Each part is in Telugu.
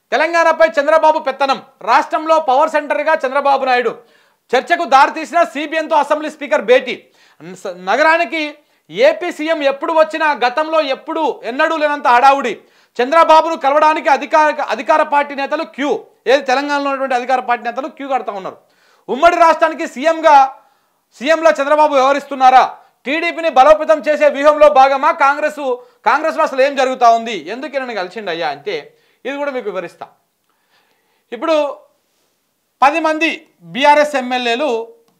తెలంగాణపై చంద్రబాబు పెత్తనం, రాష్ట్రంలో పవర్ సెంటర్గా చంద్రబాబు నాయుడు. చర్చకు దారితీసిన సిబిఎన్తో అసెంబ్లీ స్పీకర్ భేటీ. నగరానికి ఏపీ సీఎం ఎప్పుడు వచ్చినా గతంలో ఎన్నడూ లేనంత హడావుడి. చంద్రబాబును కలవడానికి అధికార పార్టీ నేతలు క్యూ. ఏది తెలంగాణలో ఉన్నటువంటి అధికార పార్టీ నేతలు క్యూ కడతా ఉన్నారు. ఉమ్మడి రాష్ట్రానికి సీఎంలా చంద్రబాబు వ్యవహరిస్తున్నారా? టీడీపీని బలోపేతం చేసే వ్యూహంలో భాగమా? కాంగ్రెస్లో అసలు ఏం జరుగుతూ ఉంది? ఎందుకు నన్ను కలిసిండు అయ్యా అంటే ఇది కూడా మీకు వివరిస్తా. ఇప్పుడు 10 మంది బీఆర్ఎస్ ఎమ్మెల్యేలు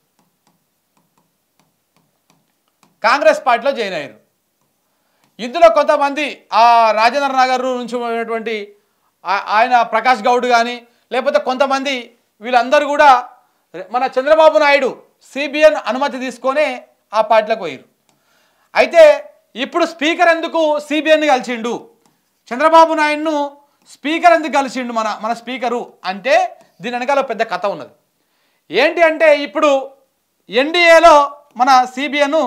కాంగ్రెస్ పార్టీలో జాయిన్ అయ్యారు. ఇందులో కొంతమంది ఆ రాజేంద్ర నగర్ నుంచి ఉన్నటువంటి ఆయన ప్రకాష్ గౌడ్ కానీ లేకపోతే కొంతమంది వీళ్ళందరూ కూడా మన చంద్రబాబు నాయుడు సిబిఎన్ అనుమతి తీసుకొని ఆ పార్టీలోకి పోయారు. అయితే ఇప్పుడు స్పీకర్ ఎందుకు సిబిఎన్ని కలిసిండు, చంద్రబాబు నాయుడును స్పీకర్ ఎందుకు కలిసిండు మన స్పీకరు అంటే దీని వెనకాల పెద్ద కథ ఉన్నది. ఏంటి అంటే ఇప్పుడు ఎన్డీఏలో మన సిబిఎన్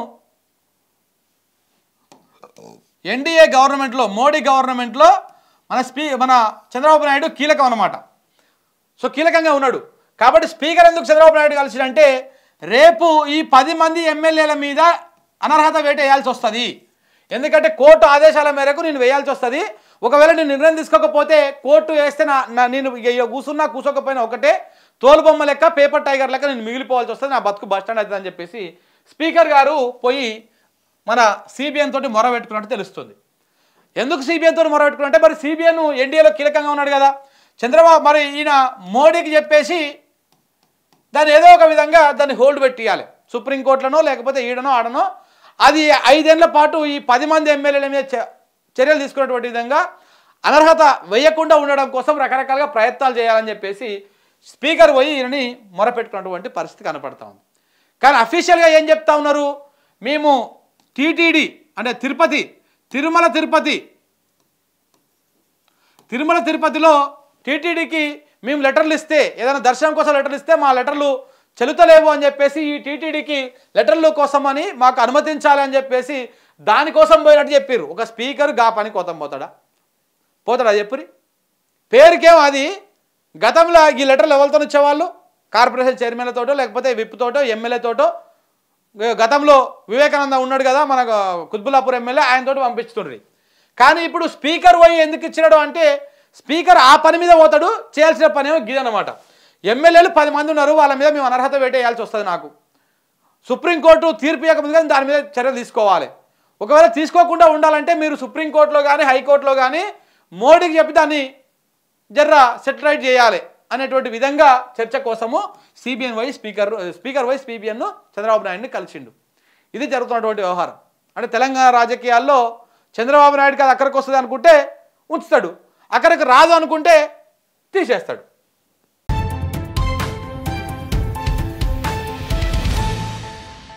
ఎన్డీఏ గవర్నమెంట్లో మోడీ గవర్నమెంట్లో మన చంద్రబాబు నాయుడు కీలకం అన్నమాట. సో కీలకంగా ఉన్నాడు కాబట్టి స్పీకర్ ఎందుకు చంద్రబాబు నాయుడు కలిసిండంటే రేపు ఈ 10 మంది ఎమ్మెల్యేల మీద అనర్హత వేటు వేయాల్సి వస్తుంది. ఎందుకంటే కోర్టు ఆదేశాల మేరకు నేను వేయాల్సి వస్తుంది. ఒకవేళ నేను నిర్ణయం తీసుకోకపోతే కోర్టు వేస్తే నేను కూర్చోకపోయినా ఒకటే, తోలుబొమ్మ లెక్క పేపర్ టైగర్ లెక్క నేను మిగిలిపోవాల్సి వస్తుంది, నా బతుకు బస్టాండ్ అవుతుంది అని చెప్పేసి స్పీకర్ గారు పోయి మన సిబిఎన్ తోటి మొర పెట్టుకున్నట్టు తెలుస్తుంది. ఎందుకు సిబిఎన్ తోటి మొర పెట్టుకున్నట్టే మరి సిబిఎన్ ఎన్డీఏలో కీలకంగా ఉన్నాడు కదా చంద్రబాబు, మరి ఈయన మోడీకి చెప్పేసి దాన్ని ఏదో ఒక విధంగా దాన్ని హోల్డ్ పెట్టియాలి సుప్రీంకోర్టులోనో లేకపోతే ఈడనో ఆడనో. అది 5 ఏళ్ల పాటు ఈ 10 మంది ఎమ్మెల్యేల మీద చర్యలు తీసుకున్నటువంటి విధంగా అనర్హత వేయకుండా ఉండడం కోసం రకరకాలుగా ప్రయత్నాలు చేయాలని చెప్పేసి స్పీకర్ పోయి ఈయనని మొరపెట్టుకున్నటువంటి పరిస్థితి కనపడతా ఉంది. కానీ అఫీషియల్గా ఏం చెప్తా ఉన్నారు, మేము టీటీడీ అంటే తిరుమల తిరుపతిలో టీటీడీకి మేము లెటర్లు ఇస్తే, ఏదైనా దర్శనం కోసం లెటర్లు ఇస్తే మా లెటర్లు చెల్లుతలేవు అని చెప్పేసి ఈ టీటీడీకి లెటర్ల కోసం అని మాకు అనుమతించాలి అని చెప్పేసి దానికోసం పోయినట్టు చెప్పారు. ఒక స్పీకర్ గా పని కోతం పోతాడా చెప్పురి? పేరుకేమో అది. గతంలో ఈ లెటర్లు ఎవరితో ఇచ్చేవాళ్ళు? కార్పొరేషన్ చైర్మన్లతోటో లేకపోతే విప్తోటో ఎమ్మెల్యేతోటో. గతంలో వివేకానంద ఉన్నాడు కదా మన కుత్బుల్లాపూర్ ఎమ్మెల్యే, ఆయనతోటి పంపించుతుండ్రి. కానీ ఇప్పుడు స్పీకర్ పోయి ఎందుకు ఇచ్చినాడు అంటే స్పీకర్ ఆ పని మీద పోతాడు, చేయాల్సిన పని ఏమో గిదనమాట. ఎమ్మెల్యేలు 10 మంది ఉన్నారు, వాళ్ళ మీద మేము అనర్హత వేటేయాల్సి వస్తుంది. నాకు సుప్రీంకోర్టు తీర్పు ఇవ్వకముందుగా దాని మీద చర్యలు తీసుకోవాలి. ఒకవేళ తీసుకోకుండా ఉండాలంటే మీరు సుప్రీంకోర్టులో కానీ హైకోర్టులో కానీ మోడీకి చెప్పి దాన్ని జర్రా సెటిలైట్ చేయాలి అనేటువంటి విధంగా చర్చ కోసము సిబిఎన్ వై స్పీకర్ వై సిబిఎన్ను చంద్రబాబు నాయుడిని కలిసిండు. ఇది జరుగుతున్నటువంటి వ్యవహారం. అంటే తెలంగాణ రాజకీయాల్లో చంద్రబాబు నాయుడుకి అది అక్కడికి వస్తుంది అనుకుంటే ఉంచుతాడు, అక్కడికి రాదు అనుకుంటే తీసేస్తాడు.